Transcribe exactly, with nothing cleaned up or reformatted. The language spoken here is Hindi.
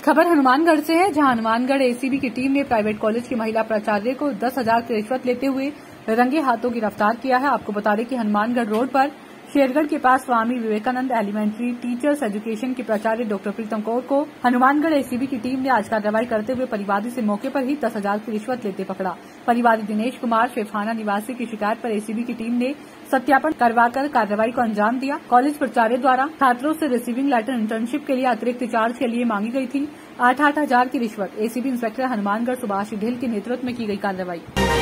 खबर हनुमानगढ़ से है, जहां हनुमानगढ़ एसीबी की टीम ने प्राइवेट कॉलेज की महिला प्राचार्य को दस हजार की रिश्वत लेते हुए रंगे हाथों गिरफ्तार किया है। आपको बता दें कि हनुमानगढ़ रोड पर शेरगढ़ के पास Swami Vivekanand elementary teachers education के प्राचार्य डॉक्टर प्रीतम कौर को हनुमानगढ़ एसीबी की टीम ने आज कार्रवाई करते हुए परिवादी से मौके पर ही दस हजार की रिश्वत लेते पकड़ा। परिवादी दिनेश कुमार शेफाना निवासी की शिकायत पर एसीबी की टीम ने सत्यापन करवाकर कार्रवाई को अंजाम दिया। कॉलेज प्राचार्य द्वारा छात्रों से रिसीविंग लेटर इंटर्नशिप के लिए अतिरिक्त चार्ज के लिए मांगी गई थी आठ आठ हजार की रिश्वत। एसीबी इंस्पेक्टर हनुमानगढ़ सुभाष ढिल के नेतृत्व में की गई कार्रवाई।